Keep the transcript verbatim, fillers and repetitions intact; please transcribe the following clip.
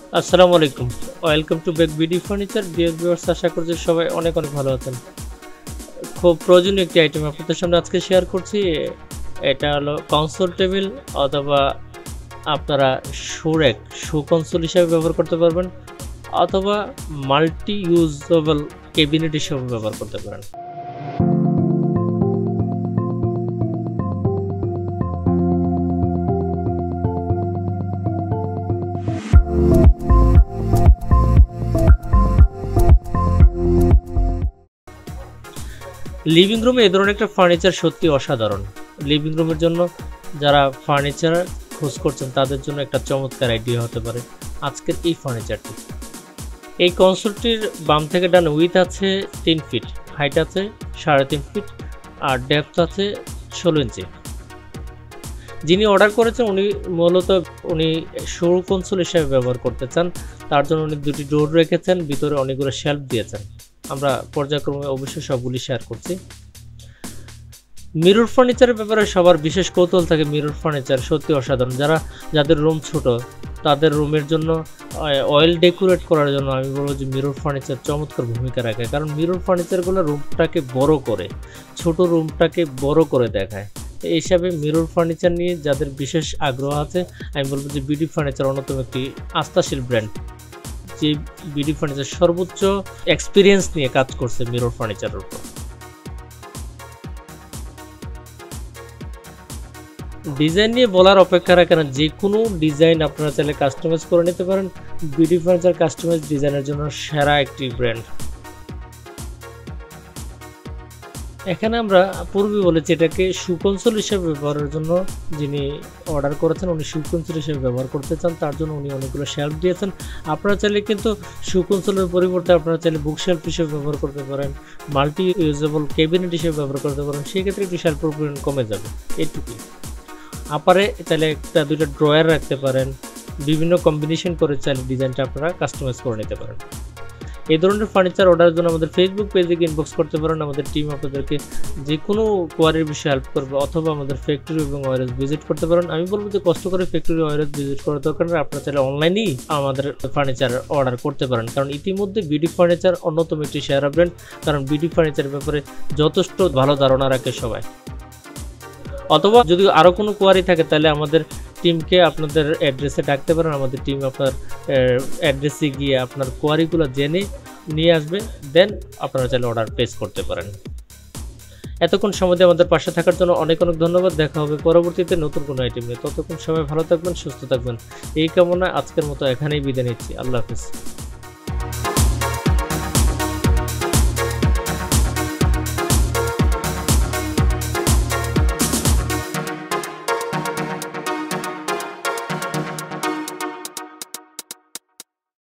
আসসালামু আলাইকুম, welcome to back BD furniture. Dear viewers, আশা করছি সবাই অনেক অনেক ভালো আছেন। খুব প্রয়োজনীয় একটি আইটেম আপনাদের সামনে আজকে শেয়ার করছি। এটা হলো কনসোল টেবিল, অথবা আপনারা সুরেক শু কনসোল হিসাবে ব্যবহার করতে পারবেন, অথবা মাল্টি ইউজেবল ক্যাবিনেট হিসাবে ব্যবহার করতে পারেন। লিভিং রুমে এ ধরনের একটা ফার্নিচার সত্যি অসাধারণ। লিভিং রুমের জন্য যারা ফার্নিচার খোঁজ করছেন তাদের জন্য একটা চমৎকার আইডিয়া হতে পারে আজকের এই ফার্নিচারটি। এই কনসোলটির বাম থেকে ডান উইথ আছে তিন ফিট, হাইট আছে সাড়ে তিন ফিট, আর ডেপথ আছে ষোলো ইঞ্চি। যিনি অর্ডার করেছেন উনি মূলত উনি সরু কনসোল হিসেবে ব্যবহার করতে চান, তার জন্য উনি দুটি ডোর রেখেছেন, ভিতরে অনেকগুলো শেলফ দিয়েছেন। আমরা পর্যায়ক্রমে অবশ্যই সবগুলি শেয়ার করছি। মিরর ফার্নিচারের ব্যাপারে সবার বিশেষ কৌতূহল থাকে। মিরর ফার্নিচার সত্যি অসাধারণ। যারা যাদের রুম ছোট তাদের রুমের জন্য অয়েল ডেকোরেট করার জন্য আমি বলবো যে মিরর ফার্নিচার চমৎকার ভূমিকা রাখে, কারণ মিরর ফার্নিচারগুলো রুমটাকে বড় করে, ছোট রুমটাকে বড় করে দেখায়। এই হিসাবে মিরর ফার্নিচার নিয়ে যাদের বিশেষ আগ্রহ আছে, আমি বলবো যে বিডি ফার্নিচার অন্যতম একটি আস্থাশীল ব্র্যান্ড, যে বিডি ফার্নিচার সর্বোচ্চ এক্সপিরিয়েন্স নিয়ে কাজ করছে মিরর ফার্নিচারের উপর। ডিজাইন নিয়ে বলার অপেক্ষা রাখে না, যে কোনো ডিজাইন আপনারা চাইলে কাস্টমাইজ করে নিতে পারেন। বিডি ফার্নিচার কাস্টমাইজ ডিজাইনের জন্য সেরা একটি ব্র্যান্ড। এখানে আমরা পূর্বে বলেছি এটাকে শু কনসোল হিসেবে ব্যবহারের জন্য যিনি অর্ডার করেছেন উনি শু কনসোল হিসেবে ব্যবহার করতে চান, তার জন্য উনি অনেকগুলো শেলফ দিয়েছেন। আপনারা চাইলে কিন্তু শু কনসোলের পরিবর্তে আপনারা চাইলে বুক শেলফ হিসেবে ব্যবহার করতে পারেন, মাল্টি ইউজেবল ক্যাবিনেট হিসেবে ব্যবহার করতে পারেন। সেক্ষেত্রে একটু শেলফের পরিমাণ কমে যাবে, এইটুকুই। আপারে চাইলে একটা দুইটা ড্রয়ার রাখতে পারেন, বিভিন্ন কম্বিনেশন করে চাইলে ডিজাইনটা আপনারা কাস্টমাইজ করে নিতে পারেন। এই ধরনের ফার্নিচার অর্ডারের জন্য আমাদের ফেসবুক পেজে ইনবক্স করতে পারেন। আমাদের টিম আপনাদেরকে যে কোনো কোয়ারির বিষয়ে হেল্প করবে, অথবা আমাদের ফ্যাক্টরি এবং ওয়ারেজ ভিজিট করতে পারেন। আমি বলবো যে কষ্ট করে ফ্যাক্টরি ওয়ারেজ ভিজিট করার দরকার নেই, আপনারা চাইলে অনলাইনেই আমাদের ফার্নিচার অর্ডার করতে পারেন, কারণ ইতিমধ্যে বিডি ফার্নিচার অন্যতম একটি সেরা ব্র্যান্ড, কারণ বিডি ফার্নিচারের ব্যাপারে যথেষ্ট ভালো ধারণা রাখে সবাই। অথবা যদি আরও কোনো কোয়ারি থাকে তাহলে আমাদের টিমকে আপনাদের অ্যাড্রেসে ডাকতে পারেন। আমাদের টিম আপনার অ্যাড্রেসে গিয়ে আপনার কোয়ারিগুলো জেনে নিয়ে আসবে, দেন আপনারা চাইলে অর্ডার প্লেস করতে পারেন। এতক্ষণ সময় দিয়ে আমাদের পাশে থাকার জন্য অনেক অনেক ধন্যবাদ। দেখা হবে পরবর্তীতে নতুন কোনো আইটেম নিয়ে। ততক্ষণ সবাই ভালো থাকবেন, সুস্থ থাকবেন, এই কামনায় আজকের মতো এখানেই বিদায় নিচ্ছি। আল্লাহ হাফিজ।